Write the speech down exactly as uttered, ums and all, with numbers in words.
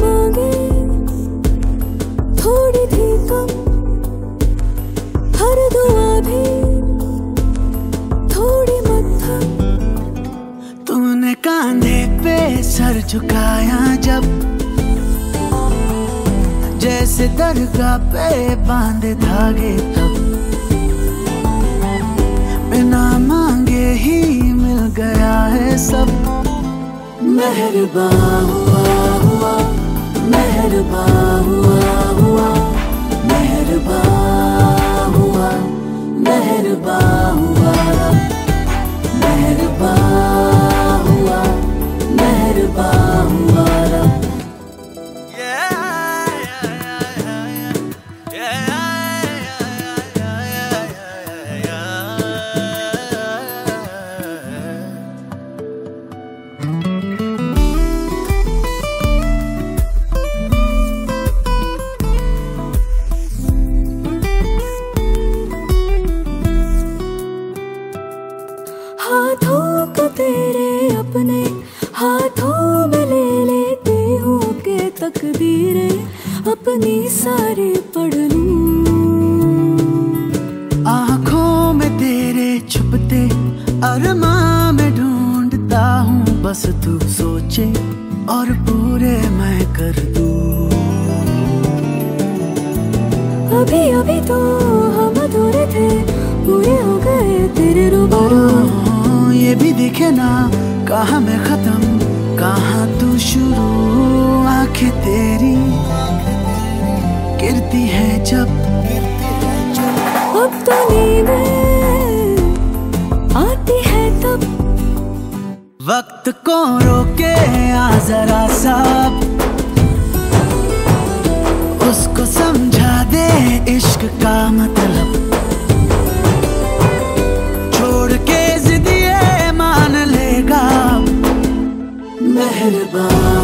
मांगे थोड़ी थी कम, हर दुआ भी थोड़ी मध्यम। तूने कांधे पे सर झुकाया जब, जैसे दरगाह पे बांधे धागे तब, बिना मांगे ही मिल गया है सब। मेहरबान हुआ हुआ, मेहरबान हुआ हुआ, मेहरबान हुआ, मेहरबान हुआ, मेहरबान हुआ, मेहरबान हुआ। हाथों को तेरे अपने हाथों में ले लेती हूँ के तकदीरें अपनी सारी पढ़ लूं। आँखों में तेरे छुपते अरमां में ढूंढता हूँ, बस तू सोचे और पूरे मैं कर दूं। अभी अभी तो हम अधूरे थे, पूरे हो गए तेरे रूबरू। ये भी दिखे ना कहाँ मैं खत्म कहाँ तू शुरू। आंखें तेरी गिरती है जब, अब तो नींदें आती है तब। वक्त को रोके आ जरा सब, उसको समझा दे इश्क का मतलब। छोड़ के जिद ये मान लेगा, मेहरबान